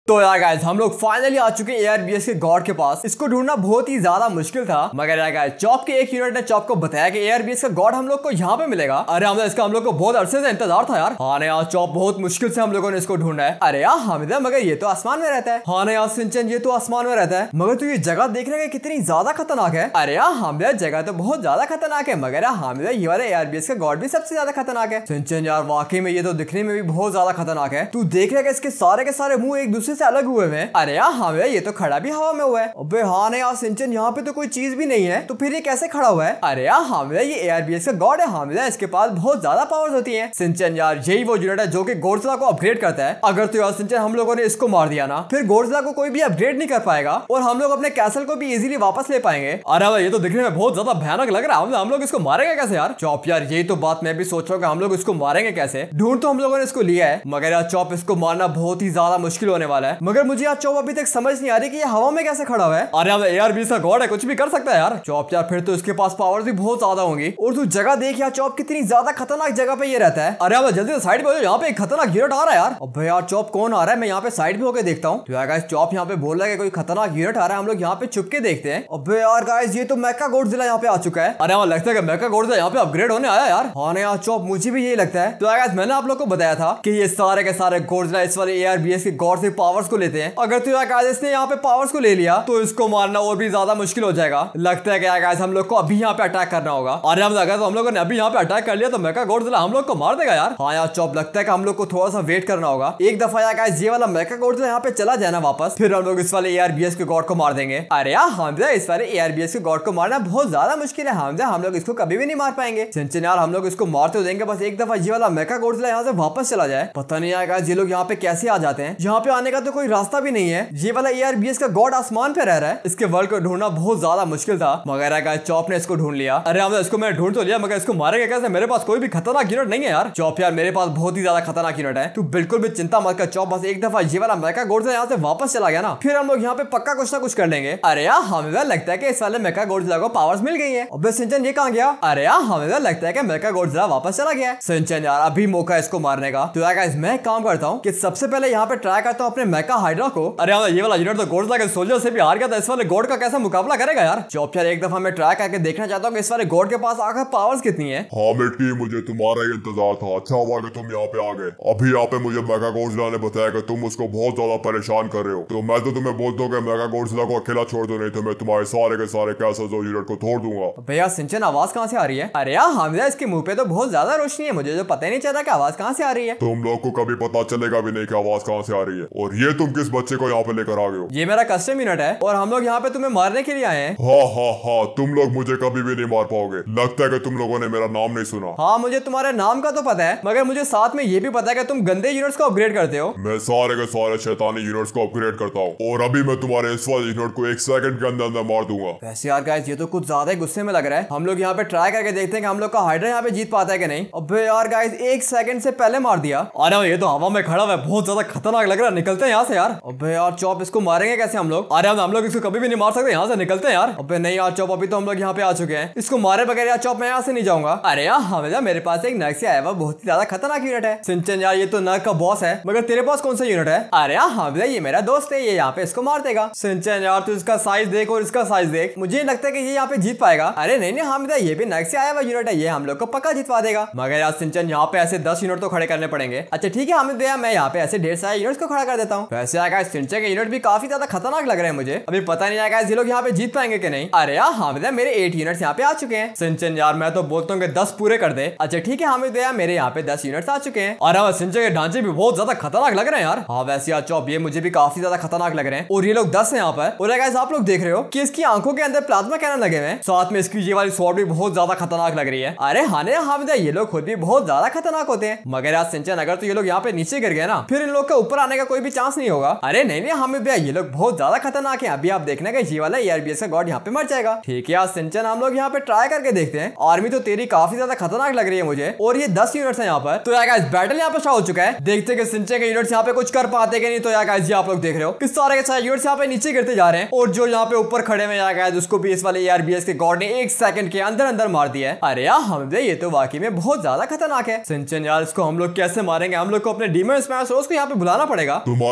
तो यार गाइस हम लोग फाइनली आ चुके हैं एआरबीएस के गॉड के पास। इसको ढूंढना बहुत ही ज्यादा मुश्किल था, मगर यार गाइस चॉप के एक यूनिट ने चॉप को बताया कि एआरबीएस का गॉड हम लोग को यहाँ पे मिलेगा। अरे हमने इसका हम लोग को बहुत अरसे से इंतजार था यार। हाँ यार चॉप बहुत मुश्किल से हम लोगों ने इसको ढूंढा है। अरे यार हामिदा मगर ये तो आसमान में रहता है। हाँ यार सिंचन ये तो आसमान में रहता है, मगर तू ये जगह देख रहे हैं कितनी ज्यादा खतरनाक है। अरे यार हामिदा जगह तो बहुत ज्यादा खतरनाक है, मगर यार हामिदा ये वाला एआरबीएस का गॉड भी सबसे ज्यादा खतरनाक है। सिंचन यार वाकई में ये तो दिखने में भी बहुत ज्यादा खतरनाक है। तू देख रहे इसके सारे के सारे मुंह एक दूसरे से अलग हुए हैं। अरे यार हाँ भैया ये तो खड़ा भी हवा में हुआ है। अबे हाँ ना यार सिंचन यहाँ पे तो कोई चीज भी नहीं है, तो फिर ये कैसे खड़ा हुआ है? अरे यार हाँ भैया ये एआरबीएस का गॉड है। हाँ भैया इसके पास बहुत ज्यादा पावर्स होती हैं। सिंचन यार यही वो यूनिट है जो कि गोडजिला को अपग्रेड करता है। अगर तो यार सिंचन हम लोगों ने इसको मार दिया ना, फिर गोडजिला को कोई भी अपग्रेड नहीं कर पाएगा और हम लोग अपने कैसल को भी इजीली वापस ले पाएंगे। अरे भाई ये तो दिखने में बहुत ज्यादा भयानक लग रहा है। हम लोग इसको मारेंगे कैसे यार? चॉप यार यही तो बात मैं भी सोच रहा हूँ, हम लोग इसको मारेंगे कैसे? ढूंढ तो हम लोगों ने इसको लिया है, मगर यार चॉप इसको मारना बहुत ही ज्यादा मुश्किल होने वाला है। मगर मुझे यार चॉप अभी तक समझ नहीं आ रही कि ये हवा में कैसे खड़ा हुआ है। अरे यार एआरबीएस का गॉड है, कुछ भी कर सकता है यार। चॉप यार फिर तो इसके पास पावर्स भी बहुत ज्यादा होंगी। और तू जगह देख यार चॉप कितनी ज्यादा खतरनाक जगह पे ये रहता है। अरे यार जल्दी से साइड पे हो, यहाँ पे एक खतरनाक यूनिट आ रहा है यार। अबे यार चॉप कौन आ रहा है? मैं यहाँ पे साइड पे होकर देखता हूँ। तो यार गाइस चॉप यहाँ पे बोल रहा है कोई खतरनाक यूनिट आ रहा है, हम लोग यहाँ पे छुप के देखते हैं। अबे यार गाइस ये तो मेका गोडजिला यहाँ पे आ चुका है। अरे यार लगता है कि मेका गोडजिला यहाँ पे अपग्रेड होने आया यार। हाँ ना यार चॉप मुझे भी यही लगता है। तो गाइस मैंने आप लोग को बताया था कि ये सारे के सारे गोडजिला इस वाले एआरबीएस के गॉड से पावर्स को लेते हैं। अगर तो यार गाइस इसने यहाँ पे पावर्स को ले लिया तो इसको मारना और भी ज्यादा मुश्किल हो जाएगा। लगता है कि यार गाइस हम लोग को अभी यहाँ पे अटैक करना होगा। अरे हम लगा तो हम लोगों ने अभी यहाँ पे अटैक कर लिया तो मेका गोडजिला हम लोग को मार देगा यार। हाँ यार चॉप लगता है कि हम लोग को थोड़ा सा वेट करना होगा। एक दफा यार गाइस ये वाला मेका गोडजिला यहाँ पे चला जाए ना वापस, फिर हम लोग इस वाले एआरबीएस के गॉड को मार देंगे। अरे यार हमजा इस वाले एआरबीएस के गॉड को मारना बहुत ज्यादा मुश्किल है। हमजा हम लोग इसको कभी भी नहीं मार पाएंगे। सिंचन यार हम लोग इसको मारते हो देंगे, बस एक दफा ये वाला मेका गोडजिला यहाँ से वापस चला जाए। पता नहीं यार गाइस ये लोग यहाँ पे कैसे आ जाते हैं, यहाँ पे आने का तो कोई रास्ता भी नहीं है। ये वाला एआरबीएस का गॉड आसमान पे रह रहा है, इसके वर्ल्ड को ढूंढना बहुत ज्यादा मुश्किल था, मगर गाइस चॉप ने इसको ढूंढ लिया। अरे हम इसको मैं ढूंढ तो लिया, मगर इसको मारेंगे कैसे? मेरे पास कोई भी खतरनाक यूनिट नहीं है यार। चॉप यार मेरे पास बहुत ही ज्यादा खतरनाक यूनिट है, तू बिल्कुल भी चिंता मत कर चॉप। बस एक दफा ये वाला मेका गोडजिला यहाँ से वापस चला गया ना, फिर हम लोग यहाँ पे पक्का कुछ ना कुछ कर लेंगे। अरे यार हमें लगता है कि इस वाले मेका गोडजिला को पावर्स मिल गई है। अबे सिंचन ये कहाँ गया? अरे यार हमें लगता है कि मेका गोडजिला वापस चला गया है। सिंचन यार अभी मौका है इसको मारने का। तो यार गाइस मैं काम करता हूँ कि सबसे पहले यहाँ पे ट्राई करता हूँ अपने मेका हाइड्रा को। अरे यार ये वाला यूनिट तो गोडजिला के सोल्जर से भी हार गया था, इस वाले गॉड का कैसा मुकाबला करेगा यार? चॉप यार एक दफा मैं ट्राई करके देखना चाहता हूँ कि इस वाले गॉड के पास आकर पावर्स कितनी है। हाँ मिटकी मुझे तुम्हारा ही इंतजार था, अच्छा हुआ कि तुम यहाँ पे आ गए। अभी यहाँ पे मुझे मेका गोडजिला ने बताया कि तुम उसको बहुत ज्यादा परेशान कर रहे हो, तो मैं तो तुम्हें बोलता हूँ कि मेका गोडजिला को अकेला छोड़ दो, नहीं तो मैं तुम्हारे सारे के सारे कैसल्स और यूनिट को तोड़ दूंगा। भैया सिंचन आवाज कहाँ से आ रही है? अरे यार हामिदा इसके मुंह पे तो बहुत ज्यादा रोशनी है, मुझे जो पता ही नहीं चला कि आवाज कहाँ से आ रही है। तुम लोग को कभी पता चलेगा भी नहीं कि आवाज कहाँ से आ रही है। और ये तुम किस बच्चे को यहाँ पे लेकर आ गए हो? ये मेरा कस्टम यूनिट है और हम लोग यहाँ पे तुम्हें मारने के लिए आए हैं। हाँ हाँ हाँ तुम लोग मुझे कभी भी नहीं मार पाओगे। लगता है कि तुम लोगों ने मेरा नाम नहीं सुना। हाँ मुझे तुम्हारे नाम का तो पता है, मगर मुझे साथ में ये भी पता है कि तुम गंदे यूनिट्स को अपग्रेड करते हो। मैं सारे के सारे शैतानी यूनिट्स को अपग्रेड करता हूँ और अभी मैं तुम्हारे इस वाले यूनिट को 1 सेकंड के अंदर अंदर मार दूंगा। वैसे यार गाइस ये तो कुछ ज्यादा ही गुस्से में लग रहा है। हम लोग यहाँ पे ट्राई करके देखते हैं कि हम लोग का हाइड्रा यहाँ पे जीत पाता है कि नहीं। अबे यार गाइस 1 सेकंड से पहले मार दिया। अरे ये तो हवा में खड़ा हुआ है, बहुत ज्यादा खतरनाक लग रहा है। निकलते हैं यहाँ से यार। अबे यार चॉप इसको मारेंगे कैसे हम लोग? अरे हम लोग इसको कभी भी नहीं मार सकते, यहाँ से निकलते हैं यार। अबे नहीं यार चॉप अभी तो हम लोग यहाँ पे आ चुके हैं, इसको मारे बगैर यार चॉप मैं यहाँ से नहीं जाऊंगा। अरे यार हमेशा मेरे पास एक नर्क से आया हुआ बहुत ही ज्यादा खतरनाक यूनिट है। सिंचन यार ये तो नर्क का बॉस है, मगर तेरे पास कौन सा यूनिट है? अरे यार हमेशा ये मेरा दोस्त है, ये यहाँ पे इसको मार देगा। सिंचन यार तू इसका साइज देख और इसका साइज देख, मुझे लगता है कि ये यहाँ पे जीत पाएगा। अरे नहीं नहीं हमेशा ये भी नर्क से आया हुआ यूनिट है, ये हम लोग को पक्का जितवा देगा। मगर यार सिंचन यहाँ पे ऐसे 10 यूनिट तो खड़े करने पड़ेंगे। अच्छा ठीक है हमें दिया, मैं यहाँ पे ऐसे ढेर सारे यूनिट्स को खड़ा कर देता हूँ। वैसे आएगा सिंचन के यूनिट भी काफी ज्यादा खतरनाक लग रहे हैं मुझे, अभी पता नहीं आएगा ये लोग यहाँ पे जीत पाएंगे कि नहीं। अरे यार हामिदा मेरे 8 यूनिट्स यहाँ पे आ चुके हैं। सिंचन यार मैं तो बोलता हूँ कि 10 पूरे कर दे। अच्छा ठीक है हामिदा मेरे यहाँ पे 10 यूनिट्स आ चुके हैं और अब सिंचन के ढांचे भी बहुत ज्यादा खतरनाक लग रहे हैं यार। हाँ वैसे यार चॉप ये मुझे भी काफी ज्यादा खतरनाक लग रहे हैं और ये लोग 10 है यहाँ पर। और गाइस आप लोग देख रहे हो कि इसकी आंखों के अंदर प्लाज्मा कैनन लगे हुए हैं, साथ में इसकी ये वाली स्वॉर्ड भी बहुत ज्यादा खतरनाक लग रही है। अरे हाने हामिदा ये लोग खुद भी बहुत ज्यादा खतरनाक होते हैं। मगर यार सिंचन अगर तो ये लोग यहाँ पे नीचे गिर गए ना, फिर इन लोग के ऊपर आने का कोई भी चांस नहीं होगा। अरे नहीं नहीं हामिदा ये लोग बहुत ज्यादा खतरनाक है, अभी आप देखने का ये वाला एआरबीएस का गॉड यहाँ पे मर जाएगा। ठीक है यार सिंचन हम लोग यहाँ पे ट्राई करके देखते हैं। आर्मी तो तेरी काफी ज्यादा खतरनाक लग रही है मुझे और ये 10 यूनिट्स है यहाँ पर। तो यार गाइस बैटल यहाँ पे स्टार्ट हो चुका है, देखते हैं कि सिंचन के यूनिट्स यहाँ पे कुछ कर पाते कि नहीं। तो यार गाइस ये आप लोग देख रहे हो किस सारे के सारे यूनिट्स यहाँ पे नीचे गिरते जा रहे हैं और जो यहाँ पे ऊपर खड़े हुए यार गाइस उसको भी इस वाले एआरबीएस के गॉड ने 1 सेकंड के अंदर अंदर मार दिया है। अरे यार हम ये तो वाकई में बहुत ज्यादा खतरनाक है। सिंचन यार इसको हम लोग कैसे मारेंगे? हम लोग को अपने डीमन स्मैशर्स को यहाँ पे बुलाना पड़ेगा। तुम्हारे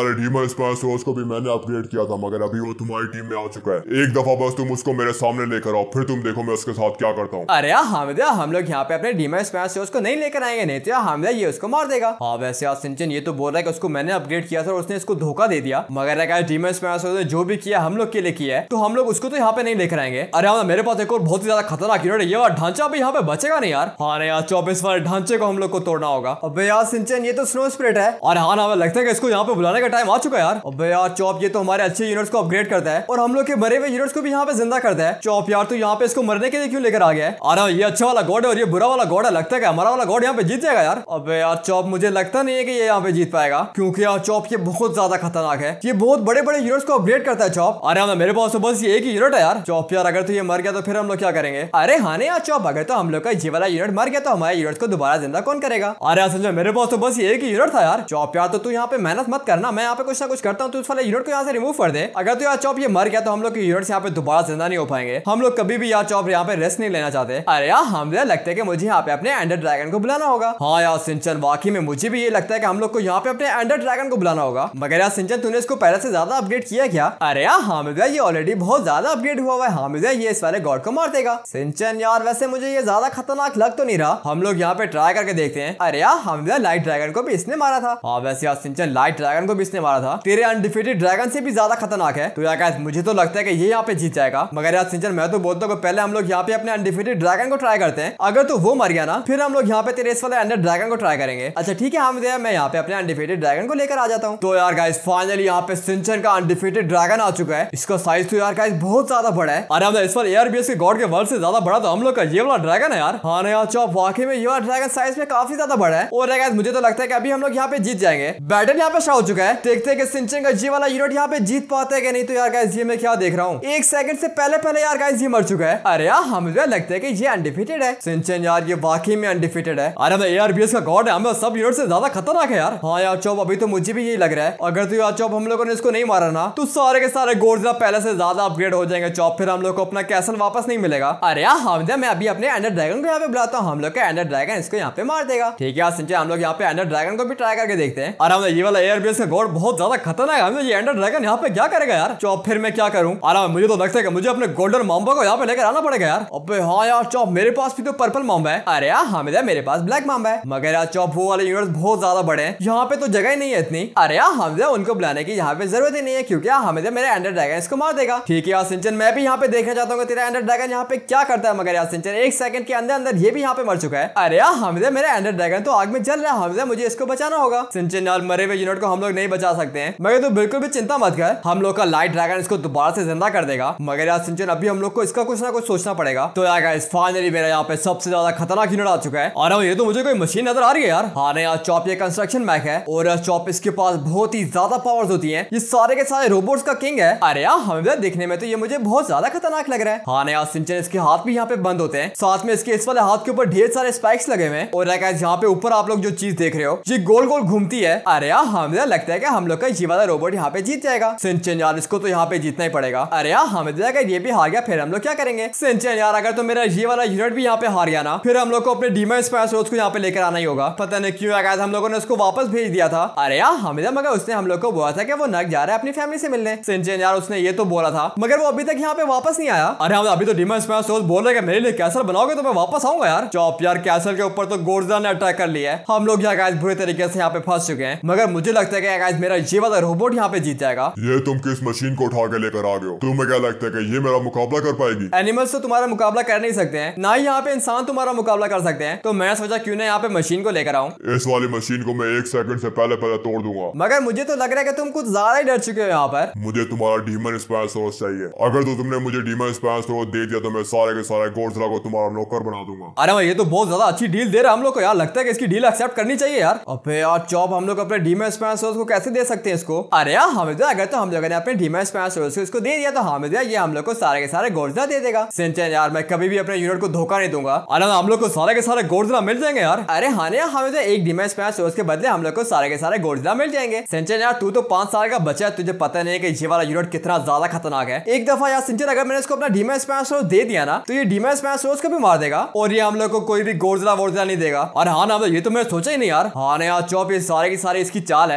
तुम्हारे डीमन स्पैस सोर्स को भी मैंने अपग्रेड किया था, मगर अभी वो तुम्हारी टीम में आ चुका है। एक दफा बस तुम उसको मेरे सामने लेकर आओ, फिर तुम देखो मैं उसके साथ क्या करता हूँ। अरे यार हामिद, हम लोग यहाँ पे अपने डीमन स्पैस सोर्स को नहीं लेकर आएंगे, नहीं तो हामिद ये उसको मार देगा। हाँ वैसे यार सिंचन ये तो बोल रहा है कि उसको मैंने अपग्रेड किया था और उसने इसको धोखा दे दिया, मगर अगर डीमन स्पैस सोर्स ने जो भी किया हम लोग के लिए किया है तो हम लोग उसको तो यहाँ पे नहीं लेकर आएंगे। अरे हाँ मेरे पास एक और बहुत ही ज्यादा खतरनाक यूनिट है, ये वाला ढांचा भी यहाँ पे बचेगा नहीं यार। हाँ यार 24 वाले ढांचे को हम लोग को तोड़ना होगा। अबे यार सिंचन ये तो स्नो स्पिरिट है, और हाँ हमें लगता है कि इसको यहाँ पे बुलाने का टाइम आ चुका है यार। अबे यार चॉप ये तो हमारे अच्छे यूनिट्स को अपग्रेड करता है और हम लोग के मरे हुए यूनिट्स को भी यहाँ पे जिंदा करता है। चॉप यार तो यहाँ पे इसको मरने के लिए क्यों लेकर आ गया है? अरे ये अच्छा वाला गॉड है और ये बुरा वाला गॉड है, लगता है कि हमारा वाला गॉड यहाँ पे जीत जाएगा यार। अबे यार चॉप मुझे लगता नहीं है कि ये यहाँ पे जीत पाएगा, क्योंकि यार चॉप ये बहुत ज्यादा खतरनाक है, ये बहुत बड़े बड़े यूनिट्स को अपग्रेड करता है चॉप। अरे मेरे पास तो बस ये एक ही यूनिट है यार। चॉप यार अगर तो ये मर गया तो फिर हम लोग क्या करेंगे? अरे हाँ नहीं यार चॉप, अगर तो हम लोग का ये वाला यूनिट मर गया तो हमारे यूनिट को दोबारा जिंदा कौन करेगा? अरे यार संजय मेरे पास तो बस ये एक ही यूनिट था यार। चॉप यार तो तू यहाँ पे मेहनत मत करना, मैं यहाँ पे कुछ ना कुछ करता हूँ, तू उस वाले यूनिट को यहाँ से रिमूव कर दे। अगर तो यार चॉप ये मर गया तो हम लोग के यूनिट्स यहाँ पे दोबारा जिंदा नहीं हो पाएंगे, हम लोग कभी भी यार चॉप यहाँ पे रेस्ट नहीं लेना चाहते। अरे यार हमें लगता है कि मुझे यहाँ पे अपने एंडर ड्रैगन को बुलाना होगा। हाँ यार सिंचन वाकई में मुझे भी ये लगता है कि हम लोग को यहाँ पे अपने एंडर ड्रैगन को बुलाना होगा, मगर यार सिंचन तूने इसको पहले से ज्यादा अपग्रेड किया क्या? अरे यार हामिद ये ऑलरेडी बहुत ज्यादा अपग्रेड हुआ है, हामिद ये इस वाले गॉड को मार देगा। सिंचन यार वैसे मुझे ये ज्यादा खतरनाक लग तो नहीं रहा, हम लोग यहाँ पे ट्राई करके देखते हैं। अरे यार हामिद लाइट ड्रैगन को भी इसने मारा था। हाँ वैसे यार सिंचन लाइट ड्रैगन को भी इसने मारा था, तेरे अनडिफीटेड ड्रैगन से भी ज्यादा खतरनाक है। तो यार मुझे तो लगता है कि ये यहाँ पे जीत जाएगा, मगर यार सिंचन मैं तो बोलता हूँ पहले हम लोग यहाँ पे अपने अनडिफीटेड ड्रैगन को ट्राई करते हैं, अगर तो वो मर गया ना फिर हम लोग यहाँ पे तेरे इस वाले एंडर ड्रैगन को ट्राई करेंगे। अच्छा ठीक है हामिद मैं यहाँ पे अपने अनडिफीटेड ड्रैगन को लेकर आ जाता हूँ। तो यार गाइस फाइनली यहाँ पे सिंचन का अनडिफीटेड ड्रैगन आ चुका है, इसका साइज तो यार गाइस बहुत ज्यादा बड़ा है। अरे हम इस वाले एआरबीएस के गॉड के वर्ल्ड से ज्यादा बड़ा तो हम लोग का ये वाला ड्रैगन है यार। हाँ यार चॉप वाकई में ये वाला ड्रैगन साइज में काफी ज्यादा बड़ा है, और गाइस मुझे तो लगता है कि अभी हम लोग यहाँ पे जीत जाएंगे। बैटल यहाँ पे स्टार्ट हो चुका है, देखते हैं कि सिंचन का ये वाला यूनिट यहाँ पे जीत पाते हैं कि नहीं। तो यार गाइस ये मैं क्या देख रहा हूँ, एक सेकंड से पहले यार गाइस ये मर चुका है। अरे यार हमें लगता है कि ये अनडिफीटेड है। सिंचन यार ये वाकई में अनडिफीटेड है। अरे मैं एआरबीएस का गॉड है, हमें सब यूनिट से ज्यादा खतरनाक है यार। हाँ यार चॉप अभी तो मुझे भी यही लग रहा है, अगर तो यार चॉप हम लोगों ने इसको नहीं मारा ना तो सारे के सारे गोड्स पहले से ज्यादा अपग्रेड हो जाएंगे चॉप, फिर हम लोग को अपना कैसल वापस नहीं मिलेगा। अरे यार हामिद मैं अभी अपने एंडर ड्रैगन को यहाँ पे बुलाता हूँ, हम लोग का एंडर ड्रैगन इसको यहाँ पे मार देगा। ठीक है सिंचन हम लोग यहाँ पे एंडर ड्रैगन को भी ट्राई करके देखते हैं। अरे ये वाला एआरबीएस का गॉड बहुत ज्यादा खतरनाक है, ये एंडर ड्रैगन यहाँ पे क्या करेगा यार? चॉप फिर मैं क्या करूँ? अरे मुझे तो लगता है कि मुझे अपने गोल्डन माम्बा को यहाँ पे लेकर आना पड़ेगा यार। अबे हाँ यार चॉप मेरे पास भी तो पर्पल माम्बा है। अरे यार हामिद मेरे पास ब्लैक माम्बा है, मगर यार चॉप वो वाले यूनिट्स बहुत ज्यादा बड़े हैं, यहाँ पे तो जगह ही नहीं है इतनी। अरे यार हामिद उनको बुलाने की यहाँ पे जरूरत ही नहीं है, क्योंकि हामिद मेरे एंडर ड्रैगन इसको मार देगा। ठीक है यार सिंचन मैं भी यहाँ पे देखना चाहता हूँ तेरा एंडर ड्रैगन यहाँ पे क्या करता है, मगर यार सिंचन एक सेकंड के अंदर अंदर ये भी यहाँ पे मर चुका है। अरे यार हामिद मेरा एंडर ड्रैगन तो आग में जल रहा है, हामिद मुझे इसको बचाना होगा। सिंचन यार मरे हुए यूनिट को हम लोग नहीं बचा सकते हैं, मगर तो बिल्कुल भी चिंता मत कर, हम लोग का लाइट ड्रैगन इसको दोबारा से जिंदा कर देगा। मगर यार सिंचन अभी हम लोग को इसका कुछ ना कुछ सोचना पड़ेगा। तो यार गाइस फाइनली मेरा यहाँ पे सबसे ज्यादा खतरनाक यूनिट आ चुका है, और ये तो मुझे कोई मशीन नजर आ रही है यार। हाँ नहीं यार चॉप ये कंस्ट्रक्शन मैक है, और चॉप इसके पास बहुत ही ज्यादा पावर्स होती हैं, ये सारे के सारे रोबोट्स का किंग है। अरे यार हमें देखने में तो ये मुझे बहुत ज्यादा खतरनाक लग रहा है। हाँ नहीं यार सिंचन इसके हाथ भी यहाँ पे बंद होते हैं, साथ में इसके इस वाले हाथ के ऊपर ढेर सारे स्पाइक्स लगे हुए हैं, और यहाँ पे ऊपर आप लोग जो चीज देख रहे हो ये गोल गोल घूमती है। अरे यार हमें लगता है कि हम लोग का ये वाला रोबोट यहाँ पे जीत जाएगा। सिंचन यार इसको तो यहाँ पे जीतना ही पड़ेगा। अरे यार हमें अगर ये भी हार गया फिर हम लोग क्या करेंगे? सिंचन यार अगर तो मेरा ये वाला यूनिट भी यहाँ पे हार गया ना फिर हम लोग को अपने डीमन स्पाइस को यहाँ पे लेकर आना ही होगा। पता नहीं क्यों यार हम लोगों ने उसको वापस भेज दिया था। अरे यार हमें मगर उसने हम लोग को बोला था कि वो नक जा रहा है अपनी फैमिली से मिलने। सिंचन यार उसने ये तो बोला था, मगर वो अभी तक यहाँ पे वापस नहीं आया। अरे हम अभी तो डीमन स्पाइस बोल रहे मेरे लिए कैसल बनाओगे तो मैं वापस आऊंगा यार। चॉप यार कैसल के ऊपर तो गोर्जा ने अटैक कर लिया है, हम लोग यहाँ गाइस बुरे तरीके से यहाँ पे फंस चुके हैं, मगर मुझे लगता है कि गाइस मेरा ये वाला रोबोट यहाँ पे जीत जाएगा। ये तुम किस मशीन को उठा के लेकर आ गए हो? तुम्हें क्या लगता है कि ये मेरा मुकाबला कर पाएगी? एनिमल्स तो तुम्हारा मुकाबला कर नहीं सकते हैं, ना ही यहाँ पे इंसान तुम्हारा मुकाबला कर सकते हैं, तो मैं सोचा क्यों ना यहाँ पे मशीन को लेकर आऊं। इस वाली मशीन को मैं एक सेकंड से पहले तोड़ दूंगा। मगर मुझे तो लग रहा है कि तुम कुछ ज्यादा ही डर चुके हो यहाँ पर। मुझे तुम्हारा डीमन स्पाइस सोर्स चाहिए, अगर तो तुमने मुझे डीमन स्पाइस सोर्स दे दिया तो मैं सारे के सारे गोड्जिला को तुम्हारा नौकर बना दूंगा। अरे भाई ये तो बहुत ज्यादा अच्छी डील दे रहा है हम लोग को यार, लगता है कि इसकी डील एक्सेप्ट करनी चाहिए यार। अबे यार चॉप हम लोग अपने डीमन स्पाइस सोर्स को कैसे दे सकते हैं इसको? अरे यार हामिद अगर तो हम लोगों ने अपने डीमन स्पाइस सोर्स को इसको दे दिया तो हामिद ये हम लोग को सारे के सारे गोड्जिला दे देगा। सिंचन यार मैं कभी भी अपने यूनिट को धोखा नहीं दूंगा, अरे हम लोग को सारे के सारे गोड्जिला मिल जाएंगे यार। अरे हाँ यार हमें तो एक डीमन स्पाइस सोर्स के बदले हम लोग को सारे के सारे गोड्जिला मिल जाएंगे। सिंचन यार तू तो 5 साल का बच्चा है, तुझे पता नहीं है कि ये वाला यूनिट कितना ज्यादा खतरनाक है। एक दफा यार सिंचन अगर मैंने इसको अपना डीमन स्पाइस सोर्स दे दिया ना तो ये डीमन स्पाइस सोर्स को भी मार देगा, और ये हम लोग को कोई भी गोड्जिला वोड्जिला नहीं देगा। और हाँ ना ये तो मैंने सोचा ही नहीं यार। हाँ ना यार चॉप ये सारे की सारी इसकी चाल है, और तुम लोग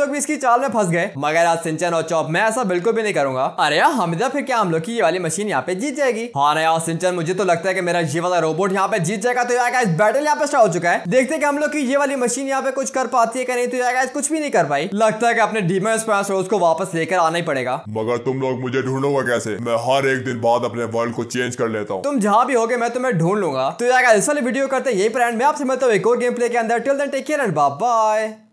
लोग भी इसकी चाल में फंस गए। मगर आज सिंचन और चॉप मैं ऐसा बिल्कुल भी नहीं करूंगा। अरे यार हमिदा, फिर क्या हम लोग की ये वाली मशीन यहाँ पे जीत जाएगी? हाँ ना यार सिंचन, मुझे तो लगता है कि मेरा ये वाला रोबोट यहाँ पे जीत जाएगा। तो यार बैटल यहाँ पे स्टार्ट हो चुका है। देखते हैं कि हम लोग की ये वाली मशीन यहाँ पे कुछ कर पाती है कि नहीं। तो यार कुछ भी नहीं कर पाई। लगता है कि अपने डीमन स्पैस रोज को वापस लेकर आना ही पड़ेगा। मगर तुम लोग मुझे ढूंढोगे कैसे? मैं हर एक दिन बाद अपने वर्ल्ड को चेंज कर लेता हूँ। तुम जहाँ भी होगे मैं तुम्हें ढूंढ लूंगा। तो यार इस वाले वीडियो करते यही फ्रेंड, मैं आपसे मिलता हूँ एक और गेम प्ले के अंदर। Till then take care and bye bye.